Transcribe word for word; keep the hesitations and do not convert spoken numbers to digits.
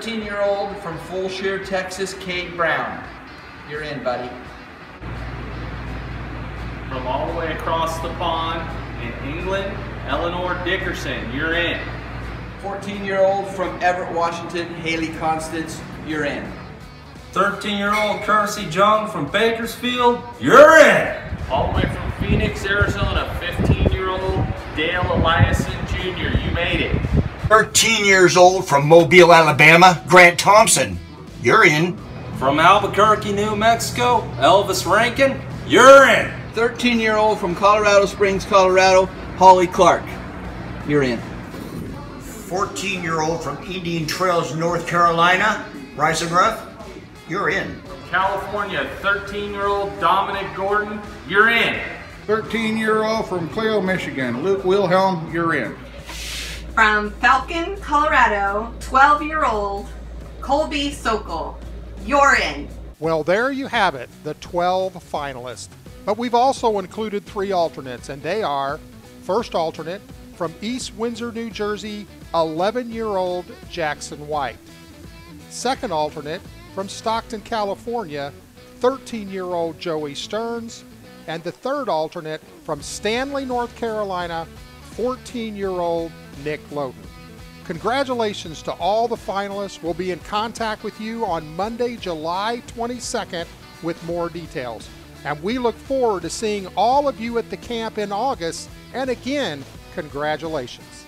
thirteen-year-old from Fulshire, Texas, Cade Brown. You're in, buddy. From all the way across the pond in England, Eleanor Dickerson. You're in. fourteen-year-old from Everett, Washington, Haley Constance. You're in. thirteen-year-old Kersey Jung from Bakersfield. You're in. All the way from Phoenix, Arizona, fifteen-year-old Dale Eliason Junior You made it. thirteen years old from Mobile, Alabama, Grant Thompson. You're in. From Albuquerque, New Mexico, Elvis Rankin. You're in. thirteen-year-old from Colorado Springs, Colorado, Holly Clark. You're in. fourteen-year-old from Indian Trails, North Carolina, Bryson Ruff. You're in. California, thirteen-year-old Dominic Gordon. You're in. thirteen-year-old from Clio, Michigan, Luke Wilhelm. You're in. From Falcon, Colorado, twelve-year-old Colby Sokol. You're in. Well, there you have it, the twelve finalists. But we've also included three alternates, and they are first alternate from East Windsor, New Jersey, eleven-year-old Jackson White. Second alternate from Stockton, California, thirteen-year-old Joey Stearns. And the third alternate from Stanley, North Carolina, fourteen-year-old Nick Loden. Congratulations to all the finalists. We'll be in contact with you on Monday, July twenty-second with more details. And we look forward to seeing all of you at the camp in August. And again, congratulations.